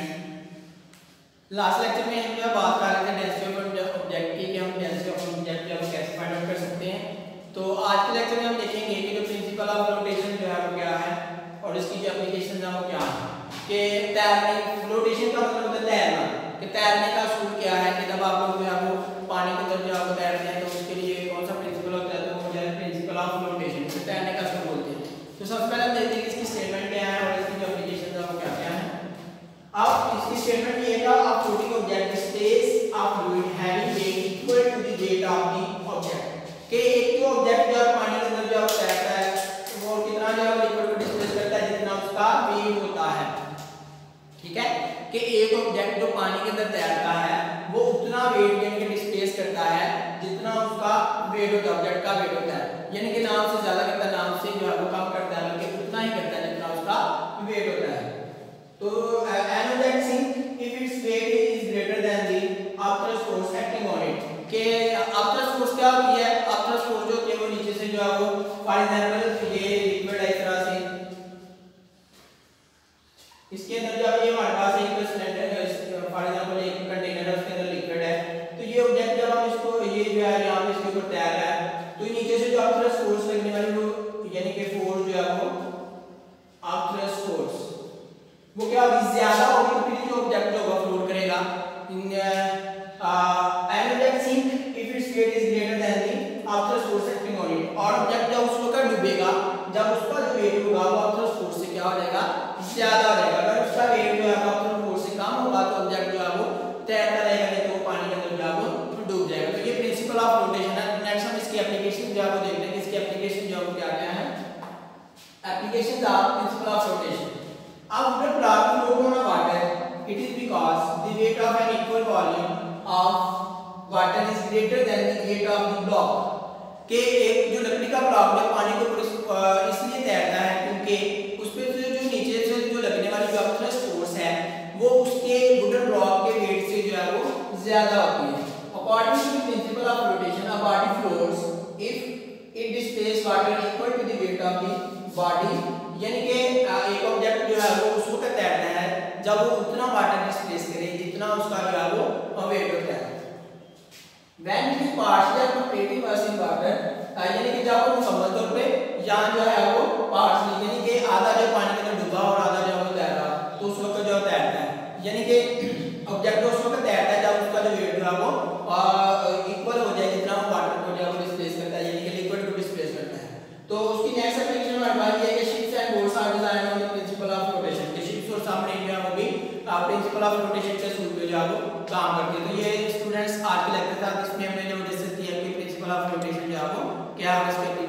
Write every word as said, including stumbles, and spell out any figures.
Last lecture में हम जो बात कर रहे थे डेंसिटी ऑफ ऑब्जेक्ट की कि हम डेंसिटी ऑफ ऑब्जेक्ट जो है कैसे फाइंड आउट कर सकते हैं। तो आज के लेक्चर में हम देखेंगे कि जो प्रिंसिपल ऑफ फ्लोटेशन जो है वो क्या है और इसकी जो एप्लीकेशन है वो क्या है। कि तैरने फ्लोटेशन का मतलब होता है तैरना, कि तैरने का असूल क्या है कि जब आप लोग जो है वो पानी के अंदर जो है वो तैरते हैं तो उसके लिए कौन सा प्रिंसिपल होता है, तो वो जो है प्रिंसिपल ऑफ फ्लोटेशन, इसे तैरने का असूल बोलते हैं। तो सबसे पहले हम देखते हैं कि इसकी स्टेटमेंट क्या है और इसकी जो एप्लीकेशन है वो क्या क्या है। अब इसकी स्टेटमेंट ये था, आप floating object space of fluid having weight equal to the weight of the object, कि एक जो ऑब्जेक्ट जो है पानी के अंदर जो है तैरता है वो कितना जो है लिक्विड को डिस्प्लेस करता है जितना उसका वेट होता है। ठीक है, कि एक ऑब्जेक्ट जो पानी के अंदर तैरता है वो उतना वेट यानी कि डिस्प्लेस करता है जितना उसका वेट होता है, ऑब्जेक्ट का वेट होता है, यानी कि नाम से ज्यादा करता है, नाम से जो है वो कम करता है, बल्कि उतना ही करता है जितना उसका वेट होता है। तो an object sink if its weight is greater than the upthrust force acting on it, के upthrust force क्या होती है, upthrust force जो होती है वो नीचे से जो है वो फॉर एग्जांपल ये लिक्विड है इस तरह से, इसके अंदर जो ये हमारे पास एक सिलेंडर है, फॉर एग्जांपल एक कंटेनर है उसके अंदर लिक्विड है, तो ये ऑब्जेक्ट जब हम इसको ये जो है यहाँ पे इसके ऊपर तैर रहा है तो नीचे से जो upthrust force लगने वाली वो यानी कि फोर्स जो है वो upthrust force वो क्या होगी, ज्यादा होगी, तो फिर जो ऑब्जेक्ट होगा फ्लोट करेगा। In an object sink if it's weight is greater than the upthrust force acting on it, और ऑब्जेक्ट जब उस वक्त डूबेगा जब उसका जो वेट होगा वो अपथ्रस्ट फोर्स से क्या हो जाएगा, ज्यादा हो जाएगा। अगर उसका वेट जो है अपथ्रस्ट फोर्स से कम होगा तो ऑब्जेक्ट जो है वो तैरता रहेगा, नहीं तो वो पानी के अंदर जो है वो डूब जाएगा। तो ये प्रिंसिपल ऑफ फ्लोटेशन है। नेक्स्ट हम इसकी एप्लीकेशन जो है वो देखते हैं कि इसकी एप्लीकेशन जो है वो क्या क्या है। Applications of principle of flotation. A wooden block float on a water. It is because the weight of an equal volume of water is greater than the weight of the block. के एक जो लकड़ी का block है पानी के ऊपर इसलिए तैरता है क्योंकि उस पे जो जो नीचे से जो लगने वाली जो अपथ्रस्ट फोर्स है वो उसके वुडन ब्लॉक के वेट से जो है वो ज्यादा होती है। According to the principle of flotation, a body floats if it displaces water equal to the weight of the body, यानी कि एक ऑब्जेक्ट जो है वो उस वक्त तैरता है जब वो उतना वाटर डिस्प्लेस करे जितना उसका जो है वो वेट होता है। When it is partially or completely immersed in water, यानी कि जब वो मुकम्मल तौर पे या जो है वो partially यानी कि आधा जो पानी के अंदर डूबा और आधा जो है वो तैर रहा, तो उस वक्त जो तैरता है, यानी कि ऑब्जेक्ट उस वक्त तैरता है जब उसका जो वेट जो है वो इक्वल हो जाए जितना वो वाटर को जो है वो डिस्प्लेस करता है, यानी कि लिक्विड को डिस्प्लेस करता है। तो उसकी नेक्स्ट एप्लीकेशन हमारे पास ये है कि ships and boats are designed on the principle of flotation, के शिप्स और सबमरीन जो है वो भी प्रिंसिपल ऑफ फ्लोटेशन के सूत्र पे जो है वो काम करते हैं। तो ये स्टूडेंट्स आज के लेक्चर था, इसमें हमने जो डिस्कस किया कि प्रिंसिपल ऑफ फ्लोटेशन जो है वो क्या है, इसके